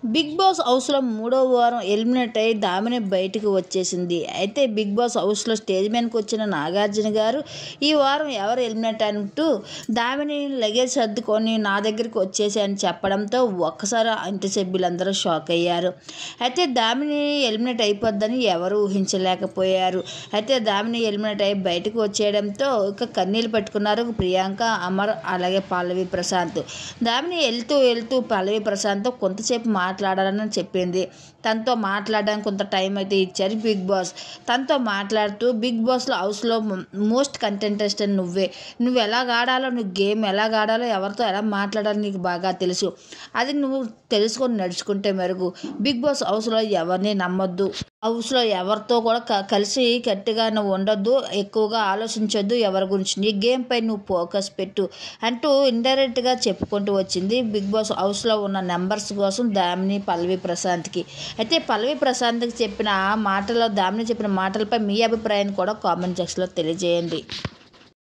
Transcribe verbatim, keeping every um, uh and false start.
Big boss హౌస్లో మూడో వారం ఎలిమినేట్ అయ్యి దామిని బయటికి వచ్చేసింది. అయితే బిగ్ బాస్ హౌస్లో స్టేజ్ మీదకి వచ్చిన నాగార్జున గారు ఈ వారం ఎవరు ఎలిమినేట్ అంటూ దామిని లగేజ్ సర్దుకొని నా దగ్గరికి వచ్చేసి అని చెప్పడంతో ఒక్కసారి ఇంటి సభ్యులందరూ షాక్ అయ్యారు. అయితే దామిని ఎలిమినేట్ అయిపోద్దని ఎవరు ఊహించలేకపోయారు. అయితే దామిని ఎలిమినేట్ అయ్యి బయటకు వచ్చేయడంతో ఇక కన్నీళ్ళు పెట్టుకున్నారు ప్రియాంక, అమర్ అలాగే పల్లవి ప్రశాంత్. దామిని వెళ్తూ వెళ్తూ పల్లవి ప్రశాంత్ కొంతసేపు మాట్లాడాలని చెప్పింది. తనతో మాట్లాడడానికి కొంత టైం అయితే ఇచ్చారు బిగ్ బాస్. తనతో మాట్లాడుతూ బిగ్ బాస్లో హౌస్లో మోస్ట్ కంటెంటెస్ట్ నువ్వే, నువ్వు ఎలాగ ఆడాలో, నువ్వు గేమ్ ఎలాగ ఆడాలో, ఎవరితో ఎలా మాట్లాడాలో నీకు బాగా తెలుసు. అది నువ్వు తెలుసుకొని నడుచుకుంటే మెరుగు. బిగ్ బాస్ హౌస్లో ఎవరిని నమ్మొద్దు, హౌస్లో ఎవరితో కూడా క కలిసి గట్టిగా నువ్వు ఉండొద్దు, ఎక్కువగా ఆలోచించొద్దు, ఎవరి గురించి నీ గేమ్ పై నువ్వు ఫోకస్ పెట్టు అంటూ ఇండైరెక్ట్గా చెప్పుకుంటూ వచ్చింది బిగ్ బాస్ హౌస్లో ఉన్న నెంబర్స్ కోసం దామిని పల్లవి ప్రశాంత్కి. అయితే పల్లవి ప్రశాంత్కి చెప్పిన మాటలో దామిని చెప్పిన మాటలపై మీ అభిప్రాయాన్ని కూడా కామెంట్ సెక్షన్లో తెలియజేయండి.